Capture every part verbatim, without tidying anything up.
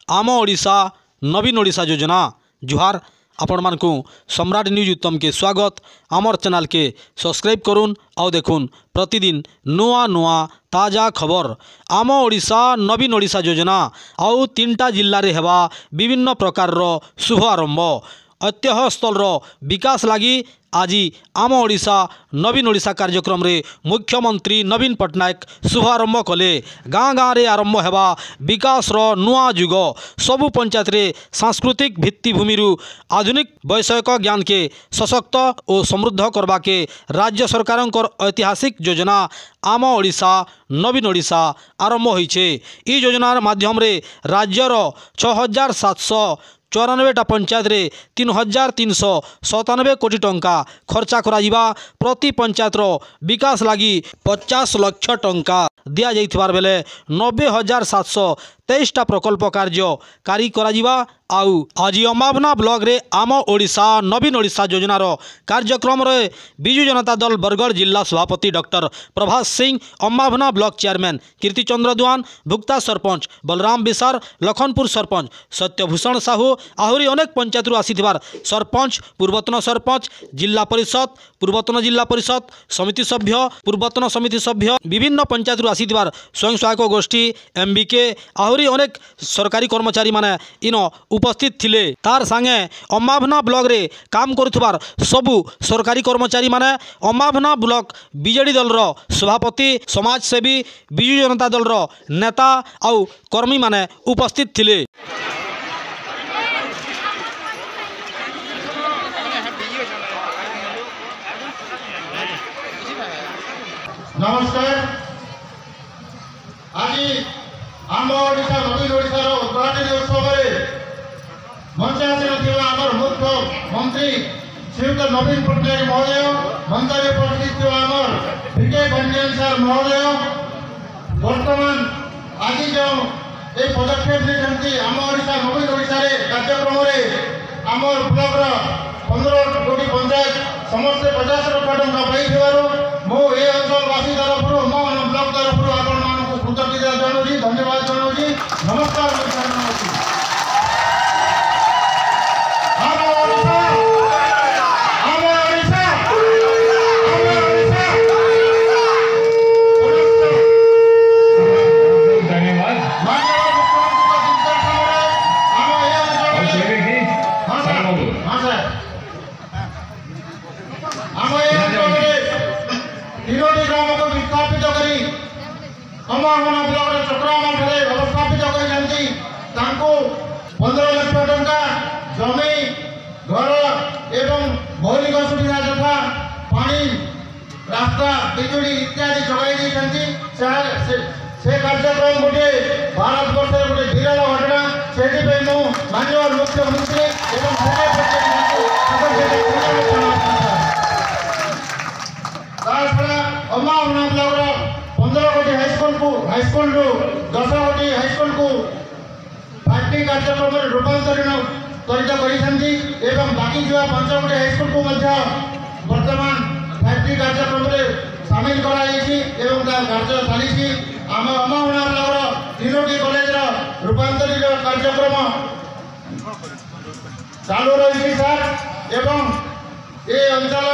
आम ओडिशा नवीन ओडिशा योजना जुहार आपण मानकु सम्राट न्यूज उत्तम के स्वागत। आमर चैनल के सब्सक्राइब करुन आउ देखुन प्रतिदिन नुआ नुआ ताजा खबर। आम ओडिशा नवीन ओडिशा योजना आउ तीनटा जिल्ला रे हेबा विभिन्न प्रकार रो शुभ आरंभ। ऐतिह्य स्थल रो विकास लगी आज आम ओडिशा नवीन ओडिशा कार्यक्रम रे मुख्यमंत्री नवीन पट्टनायक शुभारंभ कले। गाँ गाँ रे आरंभ हेबा विकास रो नुआ जुग। सबु पंचायत रे सांस्कृतिक भित्तिभूमि रु आधुनिक वैषयिक ज्ञान के सशक्त और समृद्ध करबा के राज्य सरकारंकर ऐतिहासिक योजना आम ओडिशा नवीन ओडिशा आरंभ होइछे। ई योजनार माध्यम रे राज्यर छह हजार सात सौ चौरानबेटा पंचायत रे तीन हजार तीन सौ सतानबे कोटी टंका खर्चा कराजिबा। प्रति पंचायत रो विकास लगी पचास लक्ष टंका दिया जाइथिबार बेले नब्बे हजार सात सौ तेईसटा प्रकल्प कार्य कारी कराजिबा। आउ आज अम्बावना ब्लॉक रे आम ओडिशा नवीन ओडिशा योजनार कार्यक्रम रे बिजु जनता दल बरगढ़ जिला सभापति doctor Prabhas Singh, Ambabhona block chairman Kirtichandra Duan, Bhukta sarpanch Balram Bisar, Lakhanpur sarpanch Satyabhushan Sahu आहरी अनेक पंचायत रु आसीथिबार सरपंच, पूर्वतन सरपंच, जिला परिषद, पूर्वतन जिला परिषद समिति सभ्य, पूर्वतन समिति सभ्य, विभिन्न पंचायत रु आसीथिबार स्वयं सहायक गोष्ठी एमबीके आहरी अनेक सरकारी कर्मचारी माने इनो उपस्थित थिले। तार संगे अम्बावना ब्लॉक रे काम करुथबार सबु सरकारी कर्मचारी माने अम्बावना ब्लॉक बीजेडी दल रो सभापति, समाज सेवी, बिजु जनता दल रो नेता आउ कर्मी माने उपस्थित थिले। नमस्कार। आज आम ओडिशा नवीन ओडिशा उद्घाटन उत्सव में मंच आसीन आमर मुख्यमंत्री श्रीयुक्त नवीन पट्टनायक महोदय, मंच में उपस्थित आमर विजय बंडियान सार महोदय, बर्तमान आज जो ये पदक्षेप नहीं आम ओडिशा नवीन ओडिशा कार्यक्रम आमर ब्लॉक पंद्रह कोटी पंचायत समस्त पचास लक्ष टंका पाई मु ए अंचलवासी तरफ अम्बावना ब्लॉक तरफ आपण कृतज्ञता जनाऊँ, धन्यवाद जनाऊँ। नमस्कार। तीनोटी ग्राम को विस्थापित करी अम्बावना ब्लॉक चक्रामल व्यवस्थापित कर पंद्रह लक्ष टंका जमी घर एवं मौलिक सुविधा तथा पानी रास्ता बिजुली इत्यादि जगाई से कार्यक्रम गोटे भारत वर्ष गोटे विरल घटना से माननीय मुख्यमंत्री अम्बावना ब्लॉक पंद्रह कोटी हाईस्कल को हाईस्कल रु दस कोटी हाईस्कल को फाइव टी कार्यक्रम रूपांतरण त्वरित कर बाकी जो पांच कोटी हाईस्कल को वर्तमान फाइव टी कार्यक्रम सामिल कर कार्य चली। आम अम्बावना ब्लॉक तीनोटी कॉलेज रूपांतरित कार्यक्रम चालू रही सर एवं ये अंचल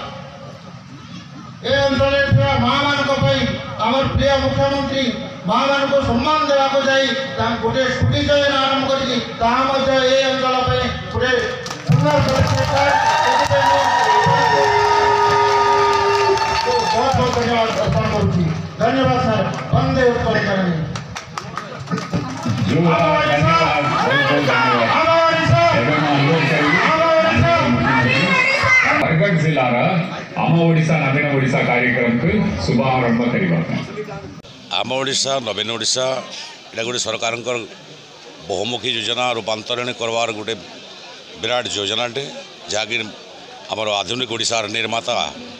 ए अंचल माँ मान आमर प्रिय मुख्यमंत्री माँ मान को सम्मान देवाक जाई गोटे स्कूटी योजना आरंभ कर अंचल गोटे सुंदर बहुत बहुत धन्यवाद अर्पण करुँगी। धन्यवाद सर। वंदे उत्कल। बरगढ़ जिलार आम ओडिशा नवीन ओडिशा कार्यक्रम को शुभारंभ करबा। आम ओडिशा नवीन ओडिशा एटा गोटे सरकार बहुमुखी योजना रूपांतरण करवार गोटे विराट योजनाटे जहाँकि आमर आधुनिक ओडिशार निर्माता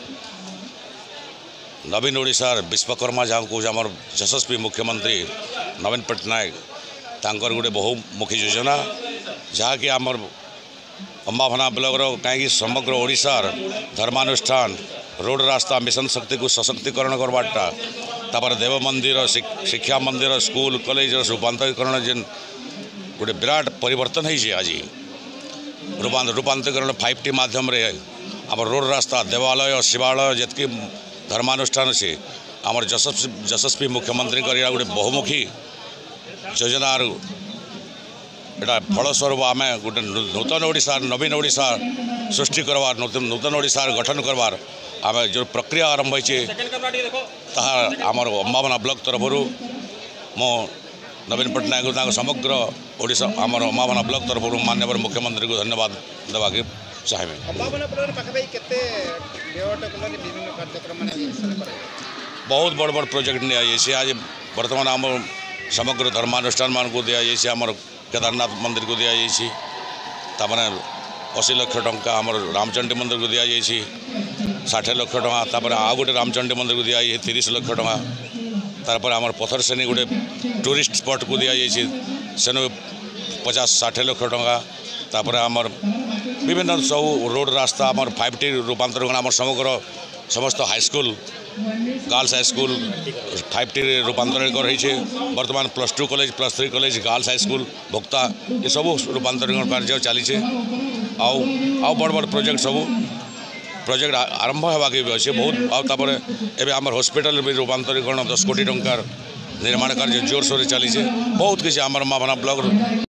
नवीन ओडिशार विश्वकर्मा जहाँ कौन आमर यशस्वी मुख्यमंत्री नवीन पट्टनायक तांकर गोटे बहुमुखी योजना जहाँकि आमर अम्बावना ब्लॉक कहीं समग्र ओडिशार धर्मानुष्ठान रोड रास्ता मिशन शक्ति को सशक्तिकरण करवाटा तापर देव मंदिर शिक्षा मंदिर स्कूल कॉलेज रूपांतरीकरण जेन गोटे विराट परिवर्तन है आज रूपांतरीकरण फाइव टी माध्यम रे आम रोड रास्ता देवालय शिवालय जितकी धर्मानुष्ठान से आम यशस्वी यशस्वी मुख्यमंत्री कर गोटे बहुमुखी योजना एटा फलस्वरूप आम गोटे नूतन ओडिशा नवीन ओडिशा सृष्टि करवार नूतन ओडिशा गठन करवार आम जो प्रक्रिया आरंभ होइछे ताहा आमर अम्बावना ब्लॉक तरफ मो नवीन पट्टनायक समग्र ओडिशा आमर अम्बावना ब्लॉक तरफ माननीय मुख्यमंत्री को धन्यवाद देवा के चाहिए। बहुत बड़ बड़ प्रोजेक्ट नहीं आज बर्तमान आम समग्र धर्मानुष्ठान मान को दिखाई आमर केदारनाथ मंदिर को दिखाई तामने अशी लक्ष टंका आमर रामचंडी मंदिर को दिखाई षाठे लक्ष टका आ गोटे रामचंडी मंदिर को दिखाई तीस लक्ष टका तारपर आमर पथर श्रेणी गोटे टूरिस्ट स्पॉट को दिखाई सेन पचास षाठे लक्ष टका तापर आमर विभिन्न सब रोड रास्ता आमर फाइव टी रूपांतरण आम समग्र समस्त high school girls high school five T रूपांतरण कर बर्तमान plus two college plus three college girls high school Bhukta ये सब रूपांतरण कार्य चली आउ आउ बड़ बड़ प्रोजेक्ट सब प्रोजेक्ट आरंभ होगा भी अच्छे बहुत आउे एवं आम हॉस्पिटल भी रूपांतरीकरण दस कोटी टंकार निर्माण कार्य जोर सोर चली बहुत किसी आम अम्बावना ब्लॉक